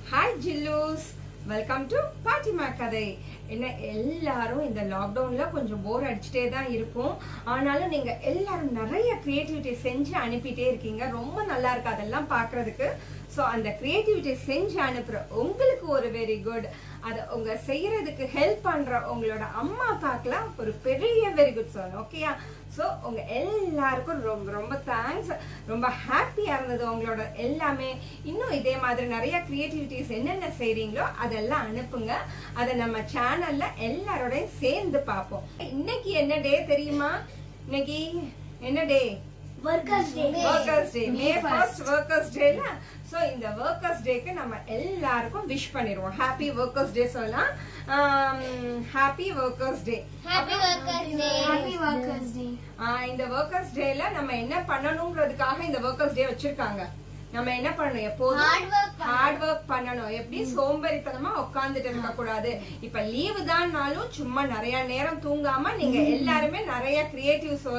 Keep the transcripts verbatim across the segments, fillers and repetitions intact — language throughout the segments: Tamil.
Hi Jillus, welcome to Fatima Kadai. என்ன எல்லாரும் இந்த லாக்டவுன்ல கொஞ்சம் போர் அடிச்சிட்டே தான் இருக்கும். ஆனாலும் நீங்க எல்லாரும் நிறைய கிரியேட்டிவிட்டி செஞ்சு அனுப்பிட்டே இருக்கீங்க. ரொம்ப நல்லா இருக்கு அதெல்லாம் பார்க்கிறதுக்கு. சோ அந்த கிரியேட்டிவிட்டி செஞ்சு அனுப்புற உங்களுக்கு ஒரு வெரி குட். அத உங்க செய்யறதுக்கு ஹெல்ப் பண்ற உங்களோட அம்மா அப்பாக்கெல்லாம் ஒரு பெரிய வெரி குட் சொல்லணும். ஓகேயா? சோ உங்க எல்லாருக்கும் ரொம்ப ரொம்ப தேங்க்ஸ். ரொம்ப ஹாப்பியா இருந்தது உங்களோட எல்லாமே. இன்னும் இதே மாதிரி நிறைய கிரியேட்டிவிட்டிஸ் என்னென்ன செய்றீங்களோ அதெல்லாம் அனுப்புங்க. அதை நம்ம சேனல்ல எல்லாரோடையும் சேர்ந்து பார்ப்போம். இன்னைக்கு என்ன டே தெரியுமா? இன்னைக்கு என்ன டே? Workers Day. Workers Day. May first Workers Day la. So இந்த Workers Dayக்கு நம்ம எல்லாருக்கும் விஷ் பண்ணிடுவோம். Happy Workers Day சொல்லலாம். Happy Workers Day. Happy Workers Day. Happy Workers Day. இந்த Workers Dayல நம்ம என்ன பண்ணணும்ன்றதுக்காக இந்த Workers Day வச்சிருக்காங்க. நம்ம என்ன பண்ணணும்? எப்போதும் ஹார்ட் ஒர்க் பண்ணணும். எப்படி சோம்பேறித்தனமா உட்கார்ந்துட்டு இருக்க கூடாது. இப்ப லீவு தான்னாலும் சும்மா நிறைய நேரம் தூங்காம நீங்க எல்லாருமே நிறைய கிரியேட்டிவ்ஸ்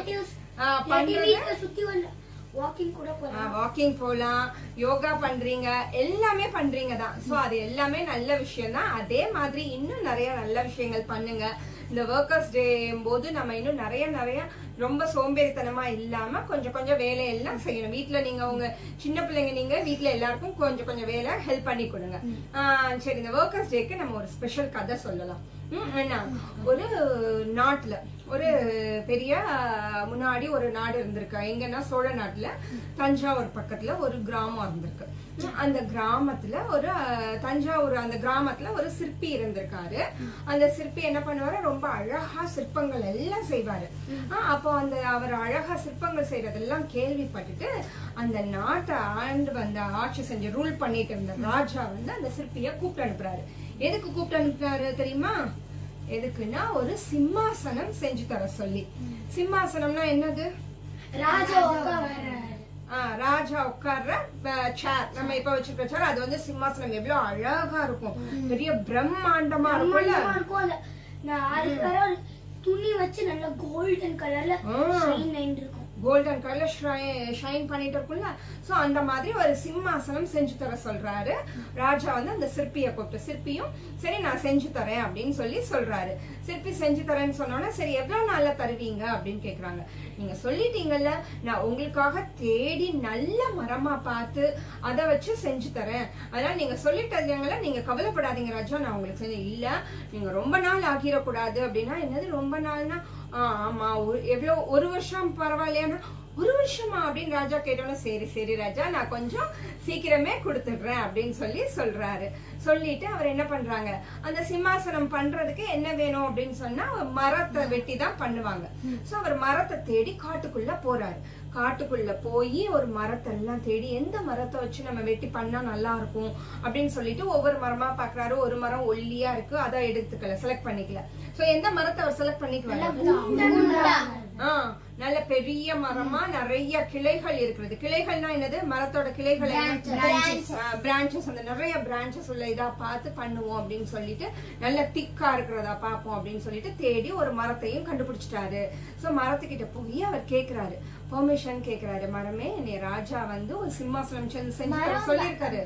வாக்கிங் போலாம், யோகா பண்றீங்க, எல்லாமே பண்றீங்க தான். சோ அது எல்லாமே நல்ல விஷயம் தான். அதே மாதிரி இன்னும் நிறைய நல்ல விஷயங்கள் பண்ணுங்க. இந்த ஒர்க்கர்ஸ் டே போது நம்ம இன்னும் நிறைய நிறைய ரொம்ப சோம்பேறித்தனமா இல்லாம கொஞ்சம் கொஞ்சம் வேலையெல்லாம் செய்யணும். வீட்டுல நீங்க உங்க சின்ன பிள்ளைங்க நீங்க வீட்டுல எல்லாருக்கும் கொஞ்சம் கொஞ்சம் வேலை ஹெல்ப் பண்ணி கொடுங்க. சரி, இந்த ஒர்க்கர்ஸ் டேக்கு நம்ம ஒரு ஸ்பெஷல் கதை சொல்லலாம். ஒரு நாட்டுல ஒரு பெரிய முன்னாடி ஒரு நாடு இருந்திருக்கு. எங்கன்னா சோழ நாட்டுல தஞ்சாவூர் பக்கத்துல ஒரு கிராமம் இருந்திருக்கு. அந்த கிராமத்துல ஒரு தஞ்சாவூர் அந்த கிராமத்துல ஒரு சிற்பி இருந்திருக்காரு. அந்த சிற்பி என்ன பண்ணுவாரு? ரொம்ப அழகா சிற்பங்கள் எல்லாம் செய்வாரு. அப்போ அந்த அவர் அழகா சிற்பங்கள் செய்யறதெல்லாம் கேள்விப்பட்டுட்டு அந்த நாட்டை ஆண்டு வந்த ஆட்சி செஞ்சு ரூல் பண்ணிட்டு இருந்த ராஜா வந்து அந்த சிற்பிய கூப்பிட்டு அனுப்புறாரு. எதுக்கு கூப்பிட்டு அனுப்புறாரு தெரியுமா? எதுக்குன்னா ஒரு சிம்மாசனம் செஞ்சு தர சொல்லி. சிம்மாசனம்னா என்னது? ராஜா ராஜா உட்கார்ற சேர். நம்ம இப்ப வச்சிருக்க சேர் அது வந்து சிம்மாசனம். எவ்வளவு அழகா இருக்கும், பெரிய பிரம்மாண்டமா இருக்கும். துணி வச்சு நல்ல கோல்டன் கலர்ல இருக்கும். கோல்டன் கலர்ல ஷைன் பண்ணிட்டு இருக்கும்ல. சோ அந்த மாதிரி ஒரு சிம்மாசனம் செஞ்சு தர சொல்றாரு ராஜா வந்து அந்த சிற்பிய கூப்பிட்டு. சிற்பியும் சரி நான் செஞ்சு தரேன் அப்படின்னு சொல்லி சொல்றாரு. சிற்பி செஞ்சு தரேன்னு சொன்னோன்னா சரி எவ்வளவு நாள்ல தருவீங்க அப்படின்னு கேக்குறாங்க. நீங்க சொல்லிட்டீங்கல்ல, நான் உங்களுக்காக தேடி நல்ல மரமா பார்த்து அதை வச்சு செஞ்சு தரேன். அதனால நீங்க சொல்லிட்டீங்களா, நீங்க கவலைப்படாதீங்க ராஜா, நான் உங்களுக்கு செஞ்சு இல்ல நீங்க ரொம்ப நாள் ஆகிடக்கூடாது அப்படின்னா. என்னது ரொம்ப நாள்னா? ஆமா, எவ்வளவு ஒரு வருஷம் பரவாயில்லையானா ஒரு வருஷமா அப்படின்னு ராஜா கேட்டோன்னா சரி சரி ராஜா நான் கொஞ்சம் சீக்கிரமே கொடுத்துடுறேன் அப்படின்னு சொல்லி சொல்றாரு. சொல்லிட்டு அவர் என்ன பண்றாங்க, அந்த சிம்மாசனம் பண்றதுக்கு என்ன வேணும் அப்படின்னு சொன்னா மரத்தை வெட்டி தான் பண்ணுவாங்க. சோ அவர் மரத்தை தேடி காட்டுக்குள்ள போறாரு. காட்டுக்குள்ள போய் ஒரு மரத்தை எல்லாம் தேடி எந்த மரத்தை வச்சு நம்ம வெட்டி பண்ணா நல்லா இருக்கும் அப்படின்னு சொல்லிட்டு ஒவ்வொரு மரமா பாக்குறாரு. ஒரு மரம் ஒல்லியா இருக்கு, அதை எடுத்துக்கல, செலக்ட் பண்ணிக்கல. சோ எந்த மரத்தை அவர் செலக்ட் பண்ணிக்குவாரு? ஆஹ் நல்ல பெரிய மரமா நிறைய கிளைகள் இருக்கிறது. கிளைகள்னா என்னது? மரத்தோட கிளைகள், பிரான்சஸ், அந்த நிறைய பிரான்சஸ் உள்ள இதா பார்த்து பண்ணுவோம் அப்படின்னு சொல்லிட்டு நல்ல திக்கா இருக்கிறதா பார்ப்போம் அப்படின்னு சொல்லிட்டு தேடி ஒரு மரத்தையும் கண்டுபிடிச்சிட்டாரு. சோ மரத்துக்கிட்ட போய் அவர் கேக்குறாரு, பெர்மிஷன் கேக்குறாரு. மரமே, நீ ராஜா வந்து ஒரு சிம்மாசனம் செஞ்சு சொல்லிருக்காரு.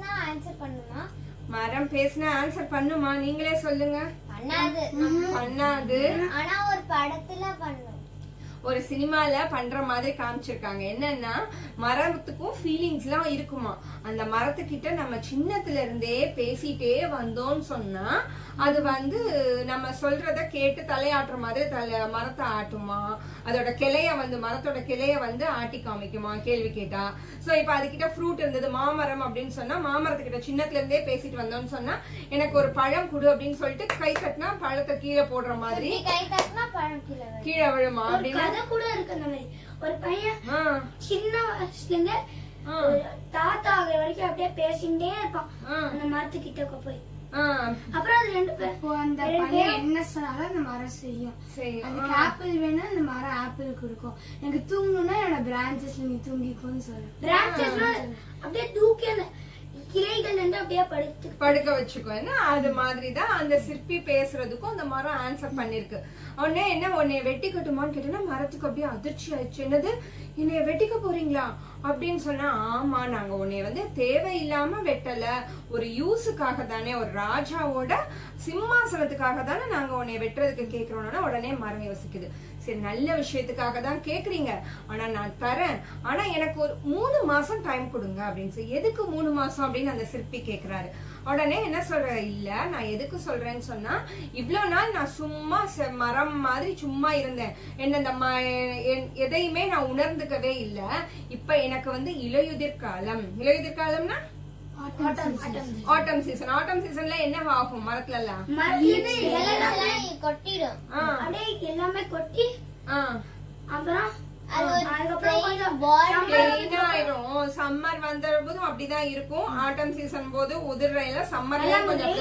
மரம் பேசினா ஆன்சர் பண்ணுமா? நீங்களே சொல்லுங்க. பண்ணாது. ஆனா ஒரு படத்துல பண்ணும். ஒரு சினிமால பண்ற மாதிரி காமிச்சிருக்காங்க. என்னன்னா மரத்துக்கும் ஃபீலிங்ஸ் எல்லாம் இருக்குமா. அந்த மரத்துக்கிட்ட நம்ம சின்னத்துல இருந்தே பேசிட்டே வந்தோம்னு சொன்னா அது வந்து நம்ம சொல்றத கேட்டு தலையாட்டுற மாதிரி தலை மரத்தை ஆட்டுமா. அதோட கிளைய வந்து மரத்தோட கிளைய வந்து ஆட்டி காமிக்குமா கேள்வி கேட்டா. சோ இப்ப அதுகிட்ட ஃப்ரூட் இருந்தது, மாமரம் அப்படின்னு சொன்னா மாமரத்துக்கிட்ட சின்னத்துல இருந்தே பேசிட்டு வந்தோம்னு சொன்னா எனக்கு ஒரு பழம் கொடு அப்படின்னு சொல்லிட்டு கை தட்டினா பழத்தை கீழே போடுற மாதிரி கீழே விழுமா அப்படின்னு கூட இருக்கு. அந்த மாதிரி ஒரு பையன் சின்ன வயசுல இருந்து தாத்தா ஆகிற வரைக்கும் அப்படியே பேசிட்டே இருப்பான் அந்த மரத்துக்கிட்ட போய். அப்புறம் அது ரெண்டு பேரும் அந்த பையன் என்ன சொன்னாலும் அந்த மரம் செய்யும். அதுக்கு ஆப்பிள் வேணும், அந்த மரம் ஆப்பிள் கொடுக்கும். எனக்கு தூங்கணும்னா என்னோட பிரான்சஸ்ல நீ தூங்கிக்கோன்னு சொல்லு. பிரான்சஸ்ல அப்படியே தூக்கி கிளைகள் வந்து அப்படியே படுத்து படுக்க வச்சுக்கோ. அது மாதிரிதான் அந்த சிற்பி பேசுறதுக்கும் அந்த மரம் ஆன்சர் பண்ணிருக்கு. உடனே என்ன உன்னைய வெட்டிக்கட்டுமான்னு கேட்டேன்னா மரத்துக்கு அப்படியே அதிர்ச்சி ஆயிடுச்சு. என்னது என்னைய வெட்டிக்க போறீங்களா அப்படின்னு சொன்னா, ஆமா நாங்க உன்னைய வந்து தேவையில்லாம வெட்டல, ஒரு யூஸுக்காக தானே, ஒரு ராஜாவோட சிம்மாசனத்துக்காக தானே நாங்க உன்னைய வெட்டுறதுக்கு கேக்குறோம்னா உடனே மரம் யோசிக்குது. சரி நல்ல விஷயத்துக்காக தான் கேக்குறீங்க, ஆனா நான் தரேன், ஆனா எனக்கு ஒரு மூணு மாசம் டைம் கொடுங்க அப்படின்னு சொல்லி. எதுக்கு மூணு மாசம் அப்படின்னு அந்த சிற்பி கேக்குறாரு. உடனே என்ன சொல்ற, இல்ல நான் எதுக்கு சொல்றேன்னு சொன்னா, இவ்வளவு நாள் நான் சும்மா மரம் மாதிரி சும்மா இருந்தேன், என்ன இந்த எதையுமே நான் உணர்ந்துக்கவே இல்ல. இப்ப எனக்கு வந்து இலையுதிர் காலம். இலையுதிர் காலம்னா ஆட்டம் சீசன். ஆட்டம் சீசன்ல என்ன ஆகும் மரத்துல எல்லாம் கொட்டிடும், எல்லாமே கொட்டி அப்புறம் சம்மர் வந்த போதும் அப்படிதான் இருக்கும். ஆட்டம் சீசன் போது உதிர்ற சம்மர்ல கொஞ்சம்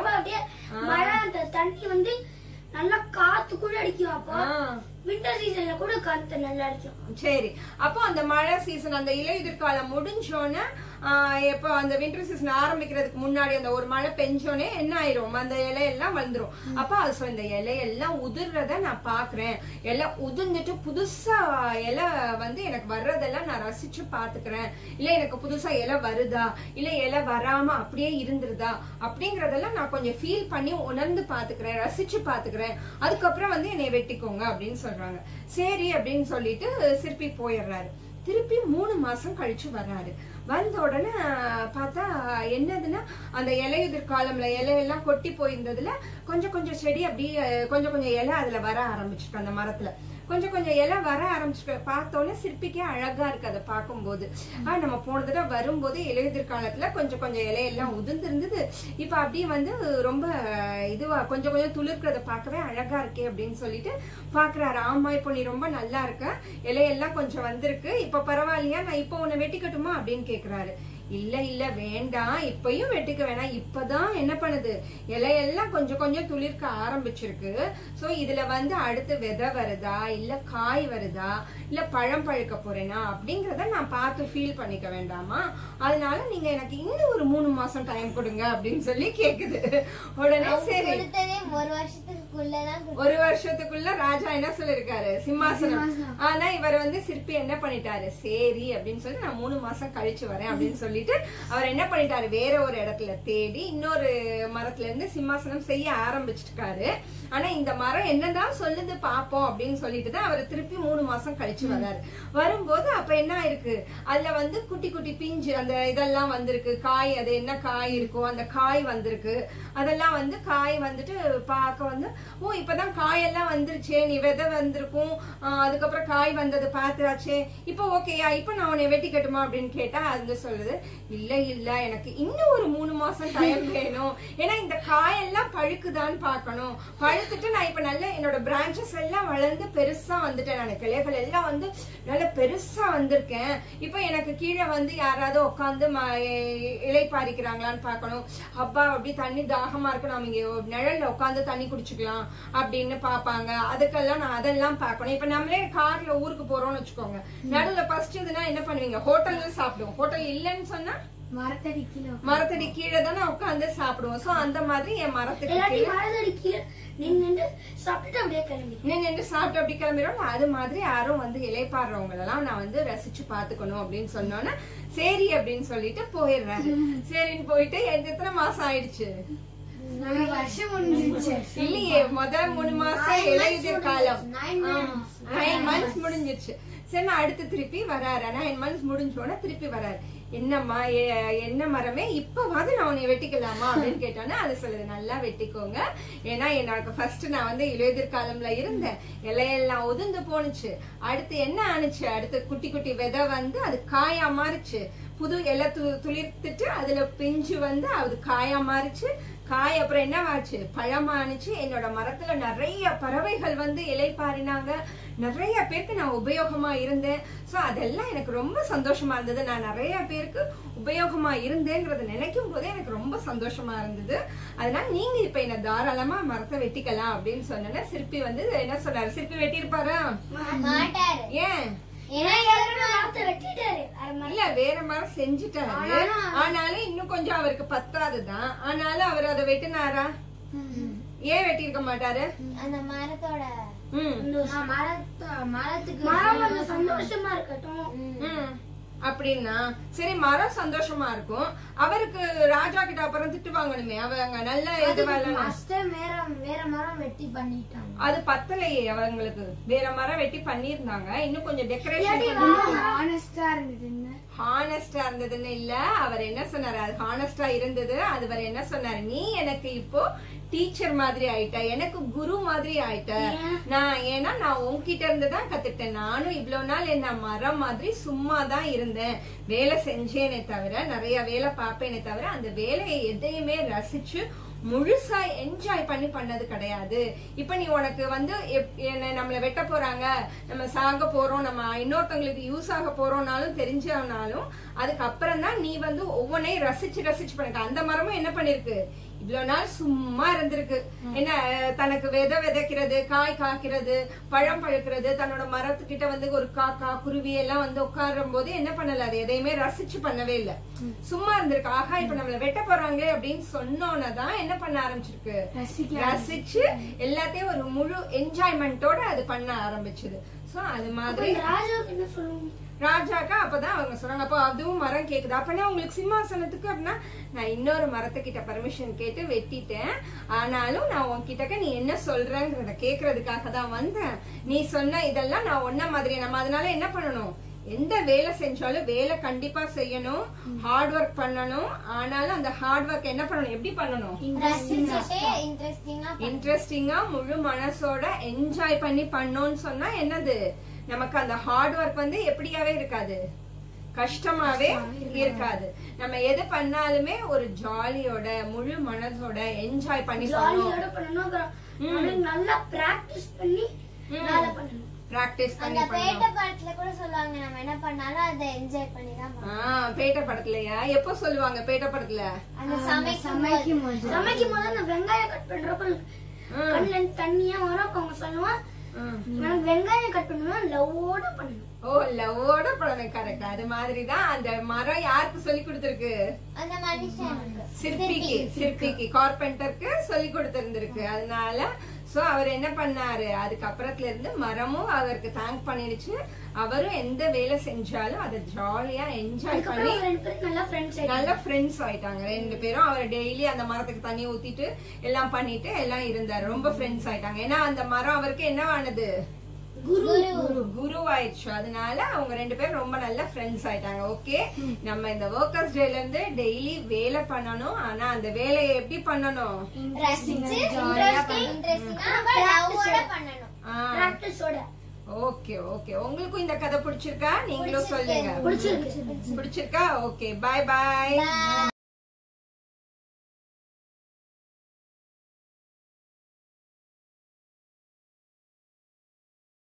மழை, அந்த தண்ணி வந்து நல்லா காத்து கூட அடிக்கும். அப்போ விண்டர் சீசன்ல கூட காத்து நல்லா அடிக்கும். சரி, அப்போ அந்த மழை சீசன், அந்த இலையுதிர் காலம் முடிஞ்சோன்னு எப்ப அந்த விண்டர் சீசன் ஆரம்பிக்கிறதுக்கு முன்னாடி அந்த ஒரு மழை பெஞ்சோனே என்ன ஆயிரும், அந்த இலையெல்லாம் வந்துரும். அப்ப அது இந்த இலையெல்லாம் உதிர்றத நான் பாக்குறேன், எல்லாம் உதிர்ந்துட்டு புதுசா இலை வந்து எனக்கு வர்றதெல்லாம் நான் ரசிச்சு பாத்துக்கிறேன். இல்ல எனக்கு புதுசா இலை வருதா, இல்ல இலை வராம அப்படியே இருந்துருதா அப்படிங்கறதெல்லாம் நான் கொஞ்சம் ஃபீல் பண்ணி உணர்ந்து பாத்துக்கிறேன், ரசிச்சு பாத்துக்கிறேன். அதுக்கப்புறம் வந்து என்னை வெட்டிக்கோங்க அப்படின்னு சொல்றாங்க. சரி அப்படின்னு சொல்லிட்டு சிற்பி போயிடுறாரு. திருப்பி மூணு மாசம் கழிச்சு வர்றாரு. வந்த உடனே பார்த்தா என்னதுன்னா, அந்த இலையுதிர் காலம்ல இலையெல்லாம் கொட்டி போயிருந்ததுல கொஞ்சம் கொஞ்சம் செடி அப்படியே கொஞ்சம் கொஞ்சம் இலை அதுல வர ஆரம்பிச்சிருக்கு. அந்த மரத்துல கொஞ்சம் கொஞ்சம் இலை வர ஆரம்பிச்சு பார்த்தோன்னே சிற்பிக்கே அழகா இருக்கு அதை பார்க்கும்போது. ஆஹ் நம்ம போன தடவை வரும்போது இலையுதிர் காலத்துல கொஞ்சம் கொஞ்சம் இலையெல்லாம் உதிர்ந்து இருந்தது, இப்ப அப்படியே வந்து ரொம்ப இதுவா கொஞ்சம் கொஞ்சம் துளிர்க்கிறத பார்க்கவே அழகா இருக்கே அப்படின்னு சொல்லிட்டு பாக்குறாரு. ஆமா இப்போ நீ ரொம்ப நல்லா இருக்க, இலையெல்லாம் கொஞ்சம் வந்திருக்கு, இப்ப பரவாயில்லையா, நான் இப்ப உன்னை வெட்டிக்கட்டுமா அப்படின்னு கேக்குறாரு. இல்ல இல்ல வேண்டாம், இப்பயும் வெட்டிக்க வேணாம், இப்பதான் என்ன பண்ணுது இலையெல்லாம் கொஞ்சம் கொஞ்சம் துளிர்க்க ஆரம்பிச்சிருக்கு. சோ இதுல வந்து அடுத்து விதை வருதா, இல்ல காய் வருதா, இல்ல பழம் பழுக்க போறேனா அப்படிங்கறத நான் பார்த்து ஃபீல் பண்ணிக்க வேண்டாமா, அதனால நீங்க எனக்கு இன்னும் ஒரு மூணு மாசம் டைம் கொடுங்க அப்படின்னு சொல்லி கேக்குது. உடனே சரி, ஒரு வருஷத்துக்குள்ளதான் ஒரு வருஷத்துக்குள்ள ராஜா என்ன சொல்லிருக்காரு, சிம்மாசனம். ஆனா இவர் வந்து சிற்பி என்ன பண்ணிட்டாரு, சரி அப்படின்னு சொல்லி நான் மூணு மாசம் கழிச்சு வரேன் அப்படின்னு சொல்லி அவர் என்ன பண்ணிட்டாரு, வேற ஒரு இடத்துல தேடி இன்னொரு மரத்துல இருந்து சிம்மாசனம் செய்ய ஆரம்பிச்சிருக்காரு. ஆனா இந்த மரம் என்னதான் சொல்லுது பாப்போம் அப்படின்னு சொல்லிட்டு தான் அவர் திருப்பி மூணு மாசம் கழிச்சு வர்றாரு. வரும்போது அப்ப என்ன இருக்கு, அதுல வந்து குட்டி குட்டி பிஞ்சு அந்த இதெல்லாம் வந்திருக்கு, காய், அது என்ன காய் இருக்கும் அந்த காய் வந்திருக்கு. அதெல்லாம் வந்து காய் வந்துட்டு பார்க்க வந்து, ஓ இப்பதான் காயெல்லாம் வந்துருச்சே, நீ விதை வந்திருக்கும், அதுக்கப்புறம் காய் வந்தது பாத்துராச்சே, இப்ப ஓகேயா, இப்ப நான் உன்னை வெட்டி கட்டுமா அப்படின்னு கேட்டா அது சொல்லுது, இல்ல இல்ல எனக்கு இன்னும் ஒரு மூணு மாசம் டைம் வேணும், ஏன்னா இந்த காயெல்லாம் பழுக்குதான்னு பாக்கணும், பழுத்துட்டு நான் இப்ப நல்ல என்னோட பிரான்சஸ் எல்லாம் வளர்ந்து பெருசா வந்துட்டேன், நான் கிளைகள் எல்லாம் வந்து நல்ல பெருசா வந்திருக்கேன், இப்ப எனக்கு கீழே வந்து யாராவது உட்காந்து இலை பாரிக்கிறாங்களான்னு பாக்கணும், அப்பா அப்படி தண்ணி தாகமா இருக்கு, நாம இங்க நிழல்ல உட்காந்து தண்ணி குடிச்சுக்கலாம் அப்படின்னு பாப்பாங்க, அதுக்கெல்லாம் நான் அதெல்லாம் பாக்கணும். இப்ப நம்மளே கார்ல ஊருக்கு போறோம்னு வச்சுக்கோங்க, நடுவுல ஃபர்ஸ்ட் இதுனா என்ன பண்ணுவீங்க, ஹோட்டல்ல சாப்பிடுவோம், ஹோட்டல் இல்லன்னு சொன்னா மரத்தடி கீழே மரத்தடி கீழே தானே உட்காந்து சாப்பிடுவோம். சோ அந்த மாதிரி என் மரத்துக்கு மரத்தடி கீழே நின்று சாப்பிட்டு அப்படியே கிளம்பி நின்று சாப்பிட்டு அப்படி கிளம்பிடும். அது மாதிரி யாரும் வந்து இலைப்பாடுறவங்க எல்லாம் நான் வந்து ரசிச்சு பாத்துக்கணும் அப்படின்னு சொன்னோன்னா சரி அப்படின்னு சொல்லிட்டு போயிடுறாரு. சரின்னு போயிட்டு எத்தனை மாசம் ஆயிடுச்சு, இல்லையே முதல் மூணு மாசம் இலையுதிர் காலம் நைன் மந்த்ஸ் முடிஞ்சிருச்சு. சரி நான் அடுத்து திருப்பி வராரு, நைன் மந்த்ஸ் முடிஞ்சோன்னா திருப்பி வராரு. என்னம்மா என்ன மரமே இப்பவாது நான் உன்னை வெட்டிக்கலாமா அப்படின்னு கேட்டோன்னா அது சொல்லுது, நல்லா வெட்டிக்கோங்க, ஏன்னா எனக்கு ஃபர்ஸ்ட் நான் வந்து இலையுதிர் காலம்ல இருந்தேன், இலையெல்லாம் உதிர்ந்து போனுச்சு, அடுத்து என்ன ஆனிச்சு, அடுத்து குட்டி குட்டி விதை வந்து அது காயா மாறிச்சு, புது இலை து துளிர்த்துட்டு அதுல பிஞ்சு வந்து அது காயா மாறிச்சு, காய் அப்புறம் என்னவாச்சு பழமானுச்சு, என்னோட மரத்துல நிறைய பறவைகள் வந்து இலை பாரினாங்க, நிறைய பேருக்கு நான் உபயோகமா இருந்தேன். சோ அதெல்லாம் எனக்கு ரொம்ப சந்தோஷமா இருந்தது, நான் நிறைய பேருக்கு உபயோகமா இருந்தேங்கிறத நினைக்கும் போதே எனக்கு ரொம்ப சந்தோஷமா இருந்தது. அதனால நீங்க இப்ப என்ன தாராளமா மரத்தை வெட்டிக்கலாம் அப்படின்னு சொன்னா சிற்பி வந்து என்ன சொல்றாரு, சிற்பி வெட்டியிருப்பாரா, ஏன் இல்ல வேற மரம் செஞ்சுட்டாரு, ஆனாலும் இன்னும் கொஞ்சம் அவருக்கு பத்தாதுதான். ஆனாலும் அவர் அதை வெட்டினாரா? ஏன் வெட்டி இருக்க மாட்டாரு? அந்த மரத்தோட மரத்துக்கு சந்தோஷமா இருக்கட்டும் அப்படின்னா சரி, மரம் சந்தோஷமா இருக்கும். அவருக்கு ராஜா கிட்ட அப்புறம் திட்டு வாங்கணுமே, அவங்க நல்ல இது வேற வேற மரம் வெட்டி பண்ணிட்டாங்க. அது பத்தலையே அவங்களுக்கு. வேற மரம் வெட்டி பண்ணிருந்தாங்க, இன்னும் கொஞ்சம் டெக்கரேஷன் ஹானஸ்டா இருந்ததுன்னு ஹானஸ்டா இருந்ததுன்னு இல்ல. அவர் என்ன சொன்னாரு, அது ஹானஸ்டா இருந்தது. அது அவர் என்ன சொன்னாரு, நீ எனக்கு இப்போ டீச்சர் மாதிரி ஆயிட்ட, எனக்கு குரு மாதிரி ஆயிட்ட. நான் ஏன்னா நான் உன்கிட்ட இருந்துதான் கத்துட்டேன். நானும் இவ்வளவு நாள் என்ன மரம் மாதிரி சும்மா தான் இருந்தேன், வேலை செஞ்சேனே தவிர, நிறைய வேலை பார்ப்பேனே தவிர, அந்த வேலையை எதையுமே ரசிச்சு முழுசா என்ஜாய் பண்ணி பண்ணது கிடையாது. இப்ப நீ உனக்கு வந்து நம்மள வெட்ட போறாங்க, நம்ம சாக போறோம், நம்ம இன்னொருத்தவங்களுக்கு யூஸ் ஆக போறோம்னாலும் தெரிஞ்சாலும் அதுக்கப்புறம் தான் நீ வந்து ஒவ்வொன்னையும் ரசிச்சு ரசிச்சு பண்ணிருக்க. அந்த மரமும் என்ன பண்ணிருக்கு, இவ்வளவு நாள் சும்மா இருந்திருக்கு. என்ன தனக்கு விதை விதைக்கிறது, காய் காய்க்கிறது, பழம் பழுக்கிறது, தன்னோட மரத்துக்கிட்ட வந்து ஒரு காக்கா குருவி எல்லாம் வந்து உட்காரும் போது என்ன பண்ணல, அது எதையுமே ரசிச்சு பண்ணவே இல்லை, சும்மா இருந்திருக்கு. ஆகா இப்ப நம்மள வெட்ட போறாங்களே அப்படின்னு சொன்னோன்னதான் என்ன பண்ண ஆரம்பிச்சிருக்கு, ரசிச்சு எல்லாத்தையும் ஒரு முழு என்ஜாய்மெண்டோட அது பண்ண ஆரம்பிச்சது. சோ அது மாதிரி ராஜாக்கா அப்பதான் அவங்க சொல்றாங்க, அப்போ அதுவும் மரம் கேக்குது. அப்பனா உங்களுக்கு சிம்மாசனத்துக்கு அப்படின்னா நான் இன்னொரு மரத்துக்கிட்ட பர்மிஷன் கேட்டு வெட்டிட்டேன், ஆனாலும் நான் உன்கிட்ட நீ என்ன சொல்றேங்கிறத கேக்குறதுக்காக தான் வந்தேன். நீ சொன்ன இதெல்லாம் நான் ஒன்ன மாதிரி, நம்ம அதனால என்ன பண்ணணும், எந்த வேலை செஞ்சாலும் வேலை கண்டிப்பா செய்யணும், ஹார்ட் ஒர்க் பண்ணணும். ஆனாலும் அந்த ஹார்ட் ஒர்க் என்ன பண்ணணும், எப்படி பண்ணணும், இன்ட்ரெஸ்டிங்கா முழு மனசோட என்ஜாய் பண்ணி பண்ணோம்னு சொன்னா என்னது, நமக்கு அந்த ஹார்ட் ஒர்க் வந்து எப்படியாவே இருக்காது, கஷ்டமாவே இருக்காது. நம்ம எது பண்ணாலுமே ஒரு ஜாலியோட முழு மனசோட என்ஜாய் பண்ணி நல்லா பிராக்டிஸ் பண்ணி பிராக்டிஸ் பண்ணி பேட்ட படத்துல கூட சொல்லுவாங்க, நம்ம என்ன பண்ணாலும் அதை என்ஜாய் பண்ணி தான் பண்ணணும். பேட்ட படத்துலயா எப்ப சொல்லுவாங்க, பேட்ட படத்துல அந்த சமைக்கும் போது சமைக்கும் போது அந்த வெங்காயம் கட் பண்றப்ப கண்ணுல தண்ணியா வரும். அவங்க சொல்லுவான் வெங்காயம் கட் பண்ணுவேன் லவ்வோட பண்ணணும். ஓ லவ்வோட பண்ணணும், கரெக்ட். அது மாதிரிதான் அந்த மரம் யாருக்கு சொல்லி கொடுத்திருக்கு, அந்த மனுஷனுக்கு, சிற்பிக்கு, சிற்பிக்கு கார்பெண்டருக்கு சொல்லி கொடுத்திருந்திருக்கு. அதனால சோ அவர் என்ன பண்ணாரு, அதுக்கப்புறத்துல இருந்து மரமும் அவருக்கு தேங்க் பண்ணிடுச்சு. அவரும் எந்த வேலை செஞ்சாலும் அதை ஜாலியா என்ஜாய் பண்ணி நல்ல ஃப்ரெண்ட்ஸ் ஆயிட்டாங்க ரெண்டு பேரும். அவர் டெய்லி அந்த மரத்துக்கு தண்ணி ஊத்திட்டு எல்லாம் பண்ணிட்டு எல்லாம் இருந்தாரு, ரொம்ப ஃப்ரெண்ட்ஸ் ஆயிட்டாங்க. ஏன்னா அந்த மரம் அவருக்கு என்ன ஆனது, குரு குருவாயிடுச்சு. அதனால அவங்க ரெண்டு பேரும் ரொம்ப நல்ல ஃப்ரெண்ட்ஸ் ஆயிட்டாங்க. ஓகே, நம்ம இந்த ஒர்க்கர்ஸ் டேல இருந்து டெய்லி வேலை பண்ணணும், ஆனா அந்த வேலையை எப்படி பண்ணணும், ஓகே ஓகே. உங்களுக்கும் இந்த கதை பிடிச்சிருக்கா, நீங்களும் சொல்லுங்க. பிடிச்சிருக்கா? ஓகே, பாய் பாய்.